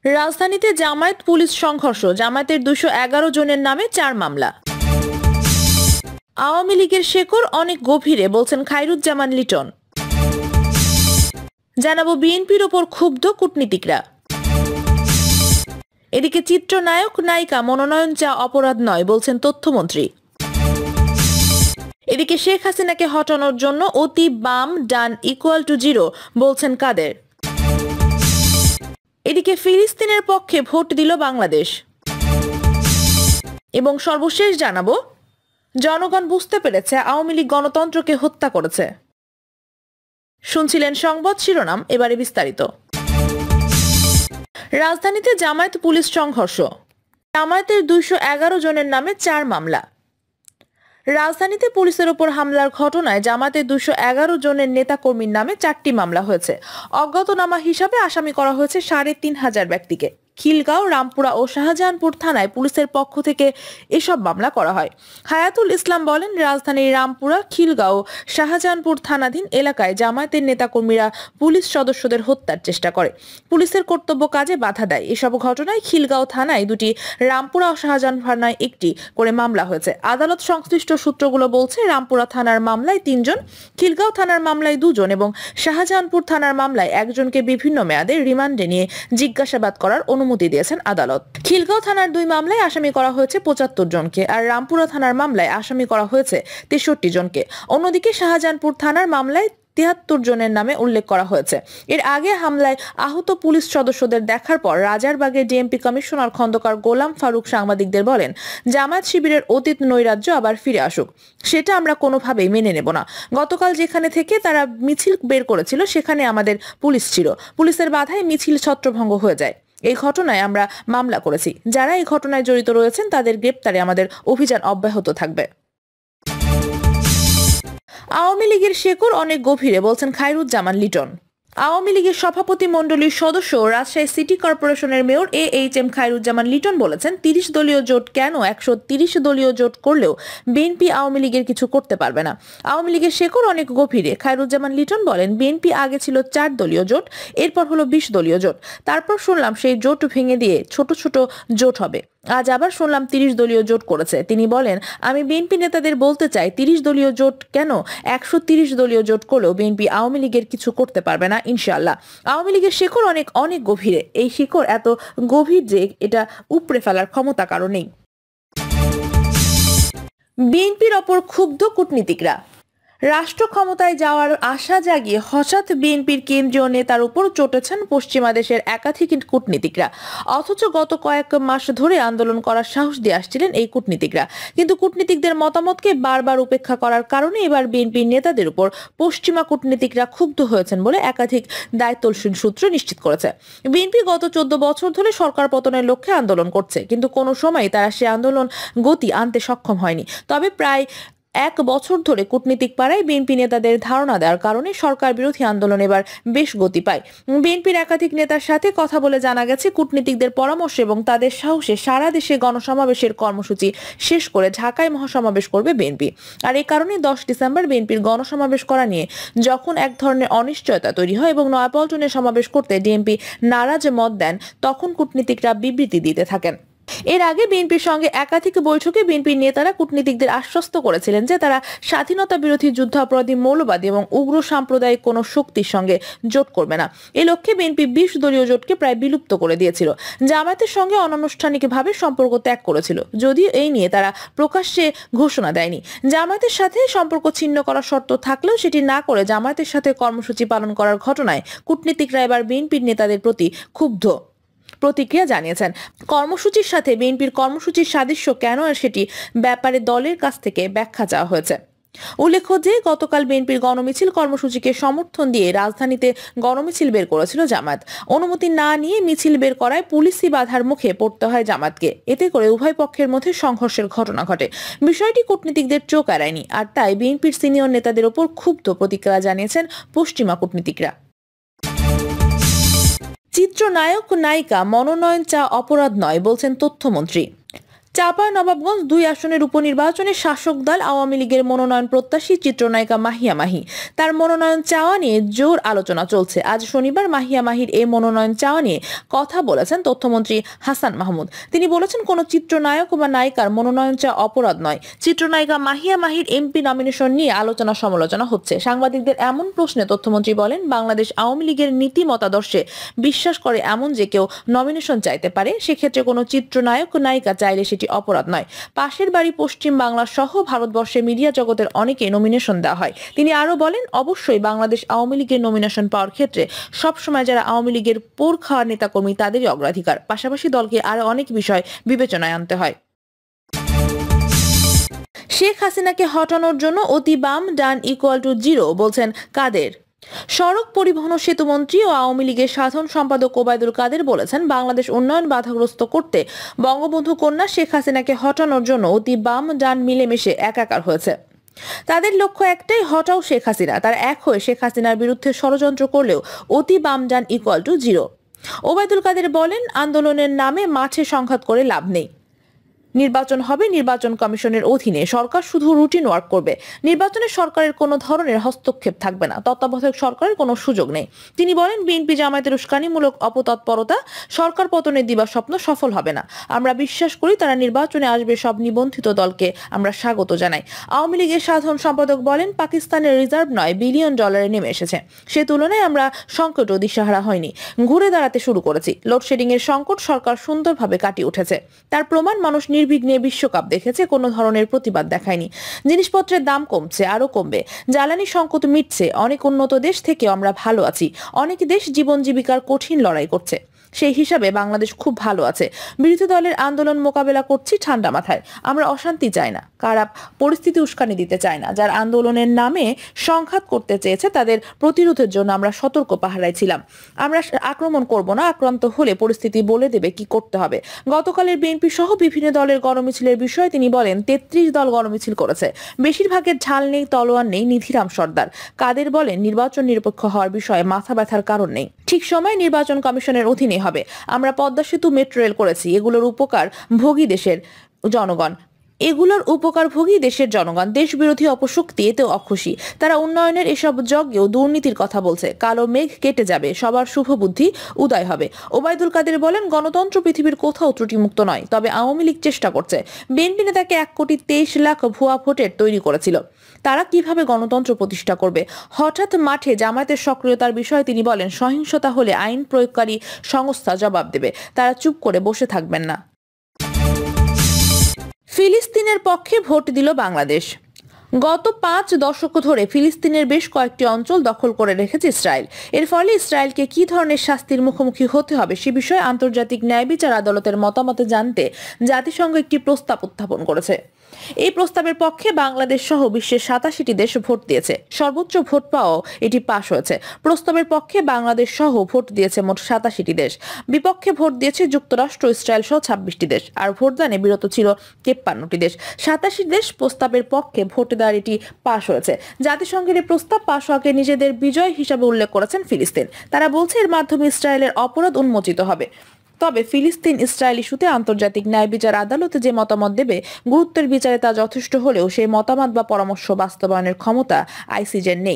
রাজধানীতে জামায়াত পুলিশ সংঘর্ষ, জামায়াতের 211 জনের নামে 4 মামলা। আওয়ামী লীগের শেকড় অনেক গভীরে, বলছেন খায়রুজ্জামান লিটন। জানাবো বিএনপির ওপর ক্ষুব্ধ কূটনীতিকরা। এদিকে চিত্রনায়ক নায়িকা মনোনয়ন চা অপরাধ নয়, বলছেন তথ্যমন্ত্রী। এদিকে শেখ হাসিনাকে হটানোর জন্য অতি বাম ডান =0 বলছেন কাদের। এদিকে ফিলিস্তিনের পক্ষে ভোট দিল বাংলাদেশ। এবং সর্বশেষ জানাবো, জনগণ বুঝতে পেরেছে আওয়ামী লীগ গণতন্ত্রকে হত্যা করেছে। শুনছিলেন সংবাদ শিরোনাম, এবারে বিস্তারিত। রাজধানীতে জামায়াত পুলিশ সংঘর্ষ, জামায়াতের 211 জনের নামে 4 মামলা। রাজধানীতে পুলিশের ওপর হামলার ঘটনায় জামায়াতের 211 জনের নেতাকর্মীর নামে 4টি মামলা হয়েছে। অজ্ঞাতনামা হিসাবে আসামি করা হয়েছে 3500 ব্যক্তিকে। খিলগাঁও, রামপুরা ও শাহজাহানপুর থানায় পুলিশের পক্ষ থেকে এসব মামলা করা হয়। হায়াতুল ইসলাম বলেন, রাজধানীর রামপুরা, খিলগাঁও, শাহজাহানপুর থানাধীন এলাকায় জামায়াতের নেতাকর্মীরা পুলিশ সদস্যদের হত্যার চেষ্টা করে, পুলিশের কর্তব্য কাজে বাধা দেয়। এসব ঘটনায় খিলগাঁও থানায় 2টি, রামপুরা ও শাহজাহানপুর থানায় 1টি করে মামলা হয়েছে। আদালত সংশ্লিষ্ট সূত্রগুলো বলছে, রামপুরা থানার মামলায় 3 জন, খিলগাঁও থানার মামলায় 2 জন এবং শাহজাহানপুর থানার মামলায় 1 জনকে বিভিন্ন মেয়াদে রিমান্ডে নিয়ে জিজ্ঞাসাবাদ করার অনুমতি দিয়েছেন আদালত। খিলগাঁও থানার 2 মামলায় আসামি করা হয়েছে 75 জনকে, আর রামপুরা থানার মামলায় আসামি করা হয়েছে 63 জনকে। অন্যদিকে শাহজাহানপুর থানার মামলায় 73 জনের নামে উল্লেখ করা হয়েছে। এর আগে হামলায় আহত পুলিশ সদস্যদের দেখার পর রাজারবাগে ডিএমপি কমিশনার খন্দকার গোলাম ফারুক সাংবাদিকদের বলেন, জামায়াত শিবিরের অতীত নৈরাজ্য আবার ফিরে আসুক, সেটা আমরা কোনোভাবেই মেনে নেব না। গতকাল যেখানে থেকে তারা মিছিল বের করেছিল সেখানে আমাদের পুলিশ ছিল, পুলিশের বাধায় মিছিল ছত্রভঙ্গ হয়ে যায়। এই ঘটনায় আমরা মামলা করেছি, যারা এই ঘটনায় জড়িত রয়েছেন তাদের গ্রেপ্তারে আমাদের অভিযান অব্যাহত থাকবে। আওয়ামী লীগের শেকড় অনেক গভীরে, বলছেন খায়রুজ্জামান লিটন। আওয়ামী লীগের সভাপতি মণ্ডলীর সদস্য, রাজশাহী সিটি কর্পোরেশনের মেয়র AHM খায়রুজ্জামান লিটন বলেছেন, 30 দলীয় জোট কেন 130 দলীয় জোট করলেও বিএনপি আওয়ামী লীগের কিছু করতে পারবে না। আওয়ামী লীগের শেকড় অনেক গভীরে। খায়রুজ্জামান লিটন বলেন, বিএনপি আগে ছিল 4 দলীয় জোট, এরপর হলো 20 দলীয় জোট, তারপর শুনলাম সেই জোট ভেঙে দিয়ে ছোট ছোট জোট হবে, আজ আবার শুনলাম 30 দলীয় জোট করেছে। তিনি বলেন, আমি বিএনপি নেতাদের বলতে চাই, 30 দলীয় জোট কেন 130 দলীয় জোট করলেও বিএনপি আওয়ামী লীগের কিছু করতে পারবে না ইনশাআল্লাহ। আওয়ামী লীগের শিকড় অনেক অনেক গভীরে। এই শিকড় এত গভীর যে এটা উপড়ে ফেলার ক্ষমতা কারো নেই। বিএনপির ওপর ক্ষুব্ধ কূটনীতিকরা। রাষ্ট্র ক্ষমতায় যাওয়ার আশা জাগিয়ে হঠাৎ বিএনপির কেন্দ্রীয় নেতার উপর চটেছেন পশ্চিমা দেশের একাধিক কূটনীতিকরা। অথচ গত কয়েক মাস ধরে আন্দোলন করার সাহস দিয়ে আসছিলেন এই কূটনীতিকরা, কিন্তু কূটনীতিকদের মতামতকে বারবার উপেক্ষা করার কারণে এবার বিএনপির নেতাদের উপর পশ্চিমা কূটনীতিকরা ক্ষুব্ধ হয়েছেন বলে একাধিক দায়িত্বশীল সূত্র নিশ্চিত করেছে। বিএনপি গত 14 বছর ধরে সরকার পতনের লক্ষ্যে আন্দোলন করছে, কিন্তু কোনো সময় তারা সে আন্দোলন গতি আনতে সক্ষম হয়নি। তবে প্রায় 1 বছর ধরে কূটনীতিক পাড়ায় বিএনপি নেতাদের ধারণা দেওয়ার কারণে সরকার বিরোধী আন্দোলন এবার বেশ গতি পায়। বিএনপির একাধিক নেতার সাথে কথা বলে জানা গেছে, কূটনীতিকদের পরামর্শ এবং তাদের সাহসে সারা দেশে গণসমাবেশের কর্মসূচি শেষ করে ঢাকায় মহাসমাবেশ করবে বিএনপি। আর এই কারণে 10 ডিসেম্বর বিএনপির গণসমাবেশ করা নিয়ে যখন এক ধরনের অনিশ্চয়তা তৈরি হয় এবং নয়াপল্টনে সমাবেশ করতে ডিএমপি নারাজ মত দেন, তখন কূটনীতিকরা বিবৃতি দিতে থাকেন। এর আগে বিএনপির সঙ্গে একাধিক বৈঠকে বিএনপির নেতারা কূটনীতিকদের আশ্বস্ত করেছিলেন যে তারা স্বাধীনতা বিরোধী যুদ্ধাপরাধী, মৌলবাদী এবং উগ্র সাম্প্রদায়িক কোনো শক্তির সঙ্গে জোট করবে না। এই লক্ষ্যে বিএনপি 20 দলীয় জোটকে প্রায় বিলুপ্ত করে দিয়েছিল। জামায়াতের সঙ্গে অনানুষ্ঠানিকভাবে সম্পর্ক ত্যাগ করেছিল, যদিও এই নিয়ে তারা প্রকাশ্যে ঘোষণা দেয়নি। জামায়াতের সাথে সম্পর্ক ছিন্ন করার শর্ত থাকলেও সেটি না করে জামায়াতের সাথে কর্মসূচি পালন করার ঘটনায় কূটনীতিকরা এবার বিএনপির নেতাদের প্রতি ক্ষুব্ধ প্রতিক্রিয়া জানিয়েছেন। কর্মসূচির সাথে বিএনপির কর্মসূচির সাদৃশ্য কেন সেটি ব্যাপারে দলের কাছ থেকে ব্যাখ্যা চাওয়া হয়েছে। উল্লেখ্য যে গতকাল বিএনপির গণমিছিল কর্মসূচিকে সমর্থন দিয়ে রাজধানীতে গণমিছিল বের করেছিল জামায়াত। অনুমতি না নিয়ে মিছিল বের করায় পুলিশি বাধার মুখে পড়তে হয় জামায়াতকে। এতে করে উভয় পক্ষের মধ্যে সংঘর্ষের ঘটনা ঘটে। বিষয়টি কূটনীতিকদের চোখ এড়ায়নি, আর তাই বিএনপির সিনিয়র নেতাদের ওপর ক্ষুব্ধ প্রতিক্রিয়া জানিয়েছেন পশ্চিমা কূটনীতিকরা। চিত্রনায়ক নায়িকা মনোনয়ন চা অপরাধ নয়, বলছেন তথ্যমন্ত্রী। চাঁপাইনবাবগঞ্জ 2 আসনের উপনির্বাচনে শাসক দল আওয়ামী লীগের মনোনয়ন প্রত্যাশী চিত্রনায়িকা মাহিয়া মাহি তার মনোনয়ন চাওয়া নিয়ে জোর আলোচনা চলছে। আজ শনিবার মাহিয়া মাহির এই মনোনয়ন চাওয়া নিয়ে কথা বলেছেন তথ্যমন্ত্রী হাসান মাহমুদ। তিনি বলেছেন, কোনো চিত্রনায়ক বা নায়িকার মনোনয়ন চাওয়া অপরাধ নয়। চিত্রনায়িকা মাহিয়া মাহির এমপি নমিনেশন নিয়ে আলোচনা সমালোচনা হচ্ছে। সাংবাদিকদের এমন প্রশ্নে তথ্যমন্ত্রী বলেন, বাংলাদেশ আওয়ামী লীগের নীতি মতাদর্শে বিশ্বাস করে এমন যে কেউ নমিনেশন চাইতে পারে, সেক্ষেত্রে কোনো চিত্রনায়ক নায়িকা চাইলে সেটি অপরাধ নয়। পাশের বাড়ি পশ্চিম বাংলা সহ ভারতবর্ষের মিডিয়া জগতের অনেকে নমিনেশন দেওয়া হয়। তিনি আরো বলেন, অবশ্যই বাংলাদেশ আওয়ামী লীগের নমিনেশন পাওয়ার ক্ষেত্রে সবসময় যারা আওয়ামী লীগের পোর খাওয়া নেতাকর্মী তাদেরই অগ্রাধিকার। পাশাপাশি দলকে আরো অনেক বিষয় বিবেচনায় আনতে হয়। শেখ হাসিনাকে হটানোর জন্য অতি বাম ডান =0 বলছেন কাদের। সড়ক পরিবহন ও সেতু মন্ত্রী ও আওয়ামী লীগের সাধারণ সম্পাদক ওবায়দুল কাদের বলেছেন, বাংলাদেশ উন্নয়ন বাধাগ্রস্ত করতে বঙ্গবন্ধু কন্যা শেখ হাসিনাকে হটানোর জন্য অতি বাম ডান মিলেমিশে একাকার হয়েছে। তাদের লক্ষ্য একটাই, হটাও শেখ হাসিনা। তার এক হয়ে শেখ হাসিনার বিরুদ্ধে ষড়যন্ত্র করলেও অতি বাম ডান =0। ওবায়দুল কাদের বলেন, আন্দোলনের নামে মাঠে সংঘাত করে লাভ নেই। নির্বাচন হবে নির্বাচন কমিশনের অধীনে, সরকার শুধু রুটিন ওয়ার্ক করবে। নির্বাচনে সরকারের কোনো ধরনের হস্তক্ষেপ থাকবে না, তত্ত্বাবধায়ক সরকারের কোনো সুযোগ নেই। তিনি বলেন, বিএনপি জামায়াতের উস্কানিমূলক অপতৎপরতা সরকার পতনের দিবাস্বপ্ন সফল হবে না। আমরা বিশ্বাস করি তারা নির্বাচনে আসবে, সব নিবন্ধিত দলকে আমরা স্বাগত জানাই। আওয়ামী লীগের সাধারণ সম্পাদক বলেন, পাকিস্তানের রিজার্ভ $9 বিলিয়ন নেমে এসেছে। সে তুলনায় আমরা সংকটও দিশাহারা হয়নি, ঘুরে দাঁড়াতে শুরু করেছি। লোডশেডিং এর সংকট সরকার সুন্দরভাবে কাটিয়ে উঠেছে। তার প্রমাণ, মানুষ নির্বিঘ্নে বিশ্বকাপ দেখেছে, কোনো ধরনের প্রতিবাদ দেখায়নি। জিনিসপত্রের দাম কমছে, আরো কমবে। জ্বালানি সংকট মিটছে। অনেক উন্নত দেশ থেকে আমরা ভালো আছি। অনেক দেশ জীবন জীবিকার কঠিন লড়াই করছে। সেই হিসাবে বাংলাদেশ খুব ভালো আছে। বিরোধী দলের আন্দোলন মোকাবেলা করছি ঠান্ডা মাথায়। আমরা অশান্তি চাই না, খারাপ পরিস্থিতি উস্কানি দিতে চাই না। যার আন্দোলনের নামে সংঘাত করতে চেয়েছে তাদের প্রতিরোধের জন্য আমরা সতর্ক পাহারায় ছিলাম। আমরা আক্রমণ করব না, আক্রান্ত হলে পরিস্থিতি বলে দেবে কি করতে হবে। গতকালের বিএনপি সহ বিভিন্ন দলের গণমিছিলের বিষয়ে তিনি বলেন, 33 দল গণমিছিল করেছে। বেশিরভাগের ঢাল নেই, তলোয়ার নেই। নিধিরাম সর্দার কাদের বলেন, নির্বাচন নিরপেক্ষ হওয়ার বিষয়ে মাথা ব্যথার কারণ নেই। ঠিক সময় নির্বাচন কমিশনের অধীনে হবে। আমরা পদ্মা সেতু, মেট্রো রেল করেছি। এগুলোর উপকার ভোগী দেশের জনগণ। দেশ বিরোধী অপশক্তি এতেও অখুশি। তারা উন্নয়নের এসব যজ্ঞেও দুর্নীতির কথা বলছে। কালো মেঘ কেটে যাবে, সবার শুভ বুদ্ধি উদয় হবে। ওবায়দুল কাদের বলেন, গণতন্ত্র পৃথিবীর কোথাও ত্রুটিমুক্ত নয়, তবে আওয়ামী লীগ চেষ্টা করছে। বিএনপি নেতাকে 1,23,00,000 ভুয়া ভোটের তৈরি করেছিল। তারা কিভাবে গণতন্ত্র প্রতিষ্ঠা করবে? হঠাৎ মাঠে জামায়াতের সক্রিয়তার বিষয়ে তিনি বলেন, সহিংসতা হলে আইন প্রয়োগকারী সংস্থা জবাব দেবে। তারা চুপ করে বসে থাকবেন না। ফিলিস্তিনের পক্ষে ভোট দিল বাংলাদেশ। গত 5 দশক ধরে ফিলিস্তিনের বেশ কয়েকটি অঞ্চল দখল করে রেখেছে ইসরায়েল। এর ফলে ইসরায়েলকে কি ধরনের শাস্তির মুখোমুখি হতে হবে সে বিষয়ে আন্তর্জাতিক ন্যায় বিচার আদালতের মতামত জানতে জাতিসংঘ একটি প্রস্তাব উত্থাপন করেছে। এই প্রস্তাবের পক্ষে বাংলাদেশ সহ বিশ্বের 87টি দেশ ভোট দিয়েছে। সর্বোচ্চ ভোট পাওয়াও এটি পাশ হয়েছে। প্রস্তাবের পক্ষে বাংলাদেশ সহ ভোট দিয়েছে মোট 87টি দেশ। বিপক্ষে ভোট দিয়েছে যুক্তরাষ্ট্র, ইসরায়েল সহ 26টি দেশ। আর ভোটদানে বিরত ছিল 53টি দেশ। 87 দেশ প্রস্তাবের পক্ষে ভোট দেওয়ার এটি পাশ হয়েছে। জাতিসংঘের এই প্রস্তাব পাশ হওয়াকে নিজেদের বিজয় হিসাবে উল্লেখ করেছেন ফিলিস্তিন। তারা বলছে এর মাধ্যমে ইসরায়েলের অপরাধ উন্মোচিত হবে। তবে ফিলিস্তিন ইসরায়েল ইস্যুতে আন্তর্জাতিক ন্যায় বিচার আদালতে যে মতামত দেবে, গুরুত্বের বিচারে তা যথেষ্ট হলেও সেই মতামত বা পরামর্শ বাস্তবায়নের ক্ষমতা আইসিজের নেই।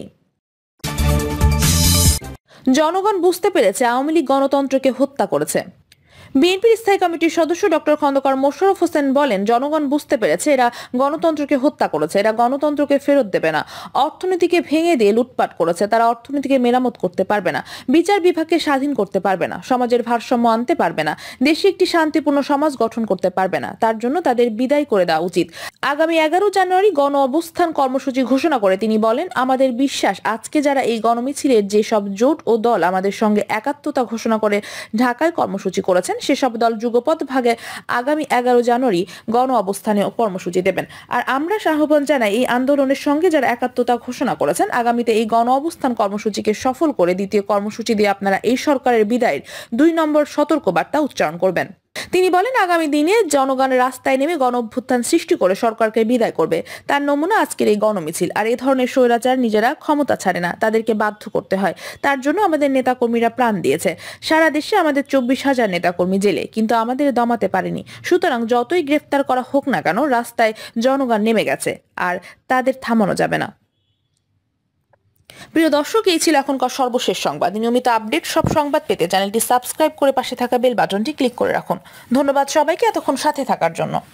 জনগণ বুঝতে পেরেছে আওয়ামী লীগ গণতন্ত্রকে হত্যা করেছে। বিএনপির স্থায়ী কমিটির সদস্য ডক্টর খন্দকার মোশাররফ হোসেন বলেন, জনগণ বুঝতে পেরেছে এরা গণতন্ত্রকে হত্যা করেছে। এরা গণতন্ত্রকে ফেরত দেবে না। অর্থনীতিকে ভেঙে দিয়ে লুটপাট করেছে। তারা অর্থনীতিকে মেরামত করতে পারবে না, বিচার বিভাগকে স্বাধীন করতে পারবে না, সমাজের ভারসাম্য আনতে পারবে না, দেশে একটি শান্তিপূর্ণ সমাজ গঠন করতে পারবে না। তার জন্য তাদের বিদায় করে দেওয়া উচিত। আগামী 11 জানুয়ারি গণ অবস্থান কর্মসূচি ঘোষণা করে তিনি বলেন, আমাদের বিশ্বাস আজকে যারা এই গণমিছিলের যেসব জোট ও দল আমাদের সঙ্গে একাত্মতা ঘোষণা করে ঢাকায় কর্মসূচি করেছেন, সেসব দল যুগপৎ ভাগে আগামী 11 জানুয়ারি গণ অবস্থানে কর্মসূচি দেবেন। আর আমরা আহ্বান জানাই এই আন্দোলনের সঙ্গে যারা একাত্মতা ঘোষণা করেছেন, আগামীতে এই গণ অবস্থান কর্মসূচিকে সফল করে দ্বিতীয় কর্মসূচি দিয়ে আপনারা এই সরকারের বিদায়ের 2 নম্বর সতর্ক বার্তা উচ্চারণ করবেন। তিনি বলেন, আগামী দিনে জনগণ রাস্তায় নেমে গণ অভ্যুত্থান সৃষ্টি করে সরকারকে বিদায় করবে। তার নমুনা আজকের এই গণমিছিল। আর এই ধরনের স্বৈরাচার নিজেরা ক্ষমতা ছাড়ে না, তাদেরকে বাধ্য করতে হয়। তার জন্য আমাদের নেতাকর্মীরা প্রাণ দিয়েছে। সারা দেশে আমাদের 24,000 নেতাকর্মী জেলে, কিন্তু আমাদের দমাতে পারেনি। সুতরাং যতই গ্রেফতার করা হোক না কেন, রাস্তায় জনগণ নেমে গেছে, আর তাদের থামানো যাবে না। প্রিয় দর্শক, এই ছিল এখনকার সর্বশেষ সংবাদ। নিয়মিত আপডেট সব সংবাদ পেতে চ্যানেলটি সাবস্ক্রাইব করে পাশে থাকা বেল বাটনটি ক্লিক করে রাখুন। ধন্যবাদ সবাইকে এতক্ষণ সাথে থাকার জন্য।